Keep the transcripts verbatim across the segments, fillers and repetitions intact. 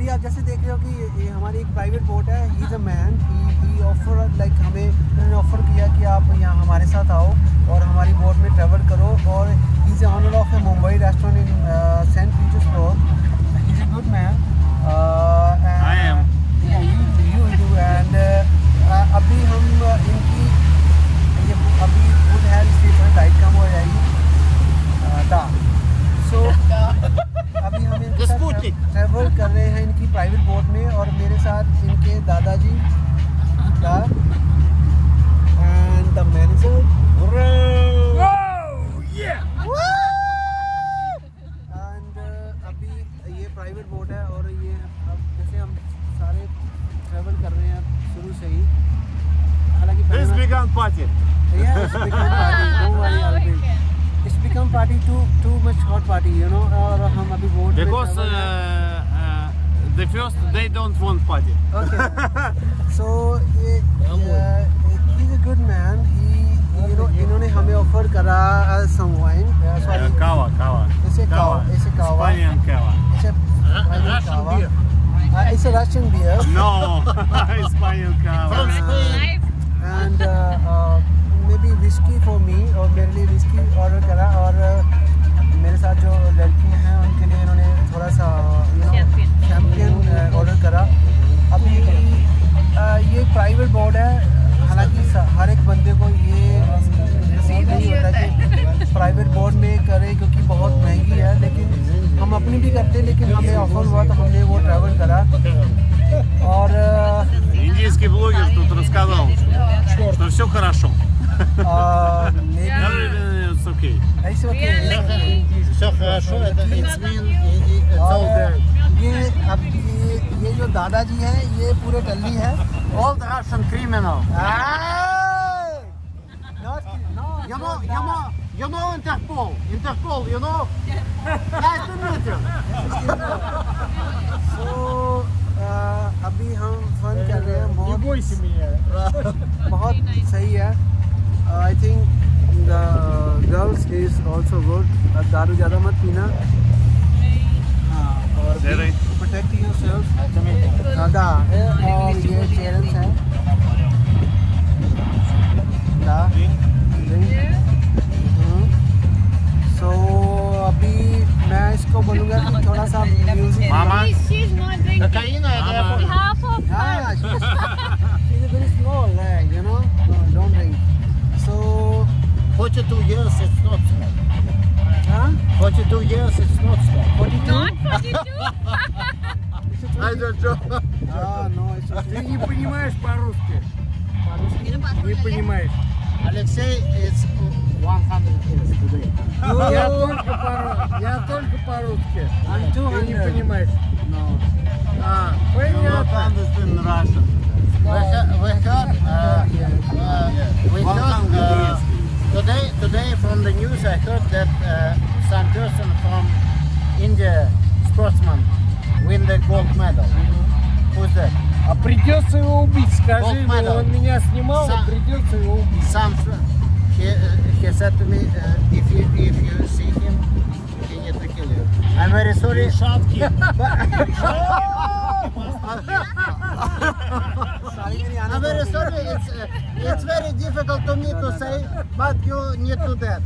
अभी आप जैसे देख रहे हो कि ये हमारी एक प्राइवेट बोट है. He is a man. He offer like हमें उन्होंने ऑफ़र किया कि आप यहाँ हमारे साथ आओ और हमारी बोट में ट्रैवल करो. और he is owner of a Mumbai restaurant in saint Petersburg. He is a good man. I am. Yeah, you you do. And uh, अभी हम इनकी ये अभी फूड है इसलिए थोड़ी डाइट कम हो जाएगी. दा सो अभी हम इनके साथ ट्रैवल कर रहे हैं इनकी प्राइवेट बोट में. और मेरे साथ इनके दादाजी दा एंड द मैनेजर. एंड अभी ये प्राइवेट बोट है और ये अब जैसे हम सारे ट्रैवल कर रहे हैं शुरू से ही. हालांकि This began party. Yeah, it's become party. Don't worry, Alvin. It's become party too too much hot party, you know. और हम अभी बोट में Because uh, travel uh, the first they don't want party. Okay. So ये he's a good man. He you know इन्होंने हमें offer करा some wine. Sorry. Kava, kava. It's a kava. It's a kava. Spanian kava. It's a Spanian kava. Uh, it's a Russian beer. No, Spanian kava. From Spain. And uh, uh, maybe whiskey for me. और मेरे लिए whiskey order करा. और uh, मेरे साथ जो लड़कियां हैं उनके लिए इन्होंने थोड़ा सा you know शैम्पेन ऑर्डर करा. अभी uh, ये प्राइवेट बोर्ड है. हालांकि हर एक बंदे को ये नसीब नहीं होता कि प्राइवेट बोर्ड में करे क्योंकि बहुत महंगी है. लेकिन हम अपनी भी करते हैं. लेकिन हमें ऑफर हुआ तो हमने वो ट्रैवल करा. और Индийский блогер тут рассказал, что все хорошо. It's okay. It's okay. Все хорошо, это it's mean it's all good. ये अब ये ये जो दादाजी हैं ये पूरे टल्ली हैं. All the Russian criminal. Not, no, You know, you know, you know Interpol. Interpol, you know. Nice to meet you. So uh, अभी हम फन कर रहे हैं. बहुत бойся меня. बहुत सही है. I think the girls is also good. दारू ज़्यादा मत पीना. हाँ, और प्रोटेक्ट योरसेल्फ. दादा और ये चेयर्स हैं. दा सो अभी मैं इसको बोलूँगा कि थोड़ा सा music. Mama. She's not drinking. Cocaine, это я Half of Yeah, she's, she's a very small leg, you know. No, don't drink. So, forty-two years, it's not small. huh? forty-two years, it's not small. forty-two? Not forty-two. I don't know. Ah, no, it's a Ты не понимаешь по-русски. по-русски. Не понимаешь. Алексей, it's one hundred years today. Я только по-русски. Я только по-русски. I'm two Ты не hundred. понимаешь. No. А, You понятно. understand Russian. We heard, we heard, uh, uh, we heard uh, today, today from the news I heard that uh, some person from India, sportsman, win the gold medal. Who's that? А придется его убить, скажи Gold ему, medal. он меня снимал, Сам. придется его убить. Some, he, uh, he said to me, uh, if you if you see him, he need to kill you. I'm very sorry. I'm very sorry. It's uh, it's very difficult to me to say, but you need to that.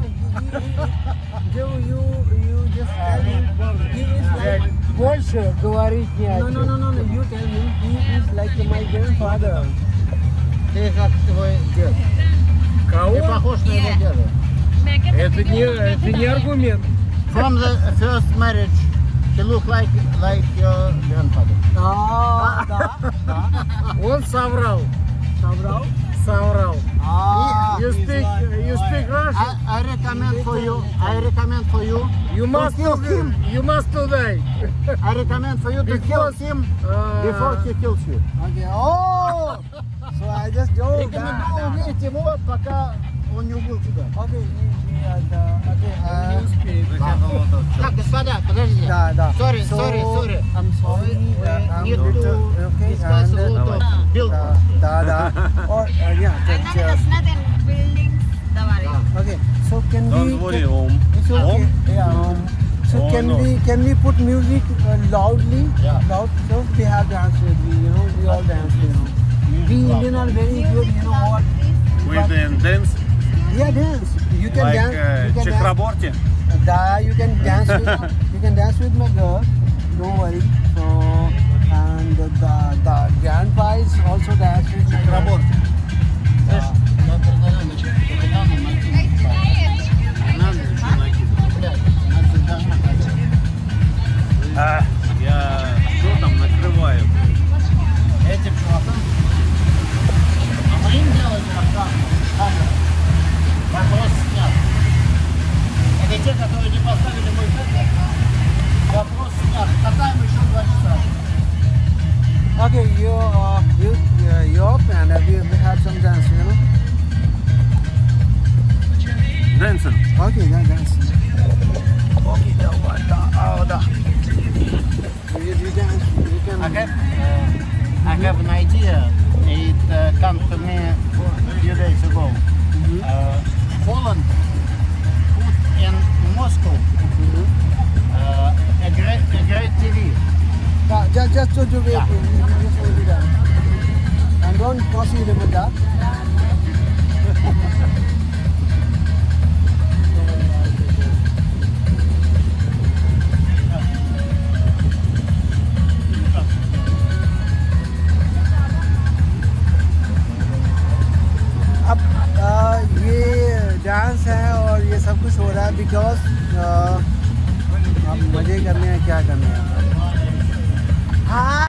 You, you, you just tell him he is like. Больше говорить не о No, no, чем. no, no, no. You tell him he is like my grandfather. Ты как твой дед. Ты Кого? похож на его деда. Это не, это не аргумент. From the first marriage, he look like like your grandfather. Ah, да, да. Он соврал. Собрал? Соврал. Ah, You he's speak, like- you speak Russian? I, I recommend for you. I recommend for you. You must kill to, him. you must to die. I recommend for you to kill Because, him uh, before he kills you. Okay. Oh, so I just joke. Рекомендую убить его, пока он не убил тебя. Okay, yeah, да, okay. uh, Так, господа, подождите. Да, да. Sorry, So, sorry, sorry. I'm sorry. We uh, I'm need going to okay, discuss and, a lot uh, of buildings. Да, да, да. Or, uh, yeah, just, uh, buildings. okay. So can Don't we? worry, can- Om. It's okay. Om? Yeah. Um, So Oh, can no. we can we put music uh, loudly? Yeah. Loud. So they have dance with me. You know, we all dance. You know, we Indian are very good. You know what? With the dance, Yeah, dance. You can like dance. uh, You can dance. Chakraborty. Da, you can dance with you can dance with my girl. Don't worry. So and the the grandpa is also dance with my girl. Chakraborty. Слышь, я предлагаю начать капитану накинуть. Не надо ничего накидывать. Блядь, надо говна хотя бы. А, я что там накрываю? Этим чувакам. А мы им делаем охрану. Камеру. Вопрос снят. Это те, которые не поставили мой камер. Вопрос снят. Катаем еще два часа. Okay, you uh, you uh, you up and uh, we, we have some dance. You know. Dancing. Okay, that dance. Okay, da, da, oh, da. You, you dance. You can. I have, uh, I have an idea. It uh, came to me a few days ago. Uh, Poland put in Moscow uh, a great, a great T V. Uh, just just to do it. Yeah. You just want to do that. And don't proceed with that. अब आ, ये dance है और ये सब कुछ हो रहा है बिकॉज अब मज़े करने हैं क्या करने हैं हाँ